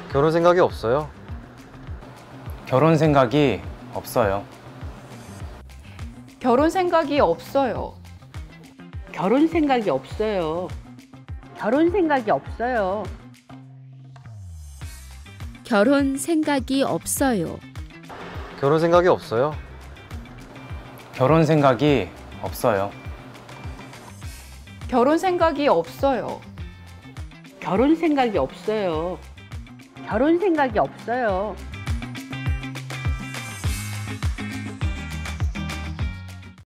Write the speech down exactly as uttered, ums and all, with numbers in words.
결혼 생각이 없어요. 결혼 생각이 없어요. 결혼 생각이 없어요. 결혼 생각이 없어요. 결혼 생각이 없어요. 결혼 생각이 없어요. 결혼 생각이 없어요. 결혼 생각이 없어요. 결혼 생각이 없어요. 결혼 생각이 없어요. 결혼 생각이 없어요.